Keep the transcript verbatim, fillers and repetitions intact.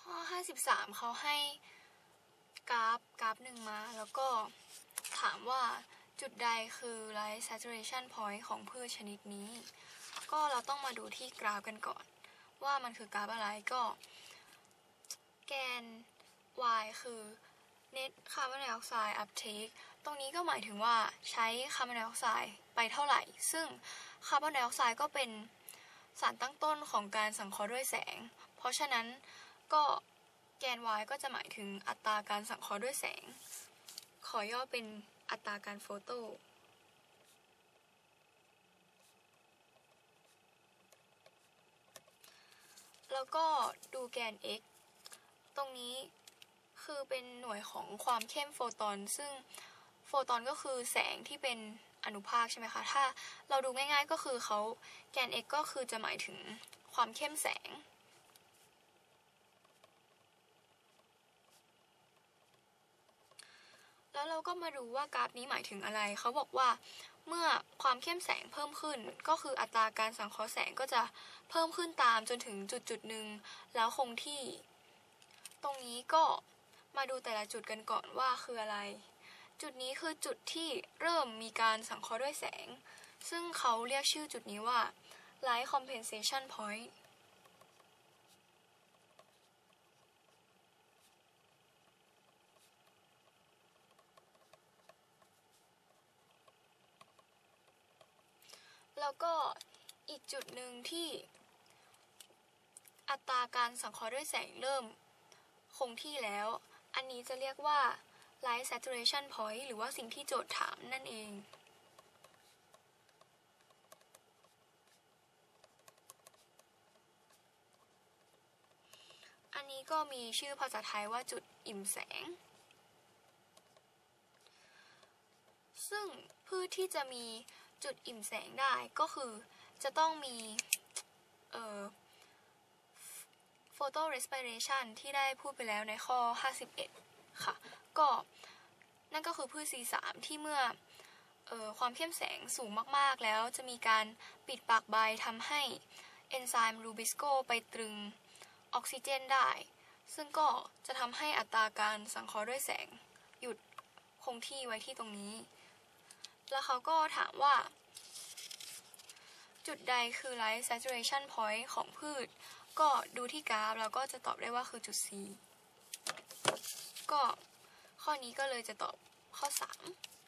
ข้อห้าสิบสามเขาให้กราฟกราฟหนึ่งมาแล้วก็ถามว่าจุดใดคือ light saturation point ของพืชชนิดนี้ก็เราต้องมาดูที่กราฟกันก่อนว่ามันคือกราฟอะไรก็แกน y คือ net carbon dioxide uptake ตรงนี้ก็หมายถึงว่าใช้คาร์บอนไดออกไซด์ไปเท่าไหร่ซึ่งคาร์บอนไดออกไซด์ก็เป็นสารตั้งต้นของการสังเคราะห์ด้วยแสงเพราะฉะนั้นก็แกน y ก็จะหมายถึงอัตราการสังเคราะห์ด้วยแสงขอย่อเป็นอัตราการโฟโตแล้วก็ดูแกน x ตรงนี้คือเป็นหน่วยของความเข้มโฟตอนซึ่งโฟตอนก็คือแสงที่เป็นอนุภาคใช่ไหมคะถ้าเราดูง่ายๆก็คือเขาแกน x ก็คือจะหมายถึงความเข้มแสงแล้วเราก็มาดูว่ากราฟนี้หมายถึงอะไรเขาบอกว่าเมื่อความเข้มแสงเพิ่มขึ้นก็คืออัตราการสังเคราะห์แสงก็จะเพิ่มขึ้นตามจนถึงจุดจุดหนึ่งแล้วคงที่ตรงนี้ก็มาดูแต่ละจุดกันก่อนว่าคืออะไรจุดนี้คือจุดที่เริ่มมีการสังเคราะห์ด้วยแสงซึ่งเขาเรียกชื่อจุดนี้ว่า light compensation point แล้วก็อีกจุดหนึ่งที่อัตราการสังเคราะห์ด้วยแสงเริ่มคงที่แล้วอันนี้จะเรียกว่า light saturation point หรือว่าสิ่งที่โจทย์ถามนั่นเองอันนี้ก็มีชื่อภาษาไทยว่าจุดอิ่มแสงซึ่งพืชที่จะมีจุดอิ่มแสงได้ก็คือจะต้องมีเอ่อ photo respiration ที่ได้พูดไปแล้วในข้อห้าสิบเอ็ดค่ะก็นั่นก็คือพืช ซี สาม ที่เมื่อเอ่อความเข้มแสงสูงมากๆแล้วจะมีการปิดปากใบทำให้เอนไซม์รูบิสโกไปตรึงออกซิเจนได้ซึ่งก็จะทำให้อัตราการสังเคราะห์ด้วยแสงหยุดคงที่ไว้ที่ตรงนี้แล้วเขาก็ถามว่าจุดใดคือ light saturation point ของพืชก็ดูที่กราฟแล้วก็จะตอบได้ว่าคือจุด C ก็ข้อนี้ก็เลยจะตอบข้อสาม